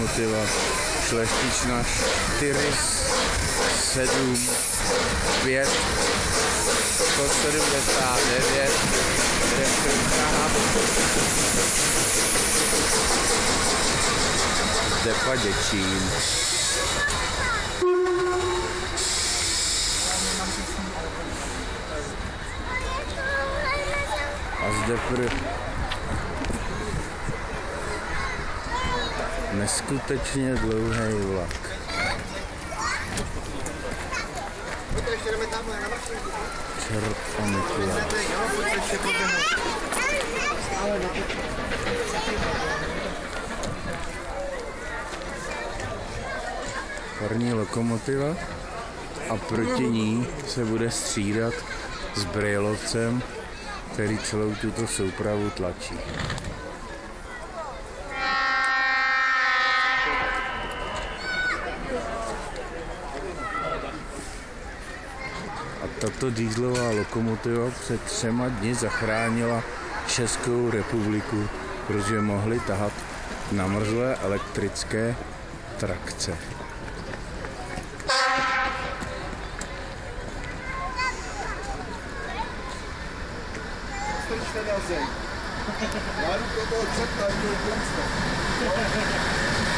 lokomotiva Šlechtična 4, 7, 5, 179, Depa Děčín. A zde neskutečně dlouhý vlak. Čert a Mikuláš. Parní lokomotiva a proti ní se bude střídat s brejlovcem, který celou tuto soupravu tlačí. A tato dieselová lokomotiva před 3 dny zachránila Českou republiku, protože mohli tahat namrzlé elektrické trakce. Já jdu do toho čerta, jdu do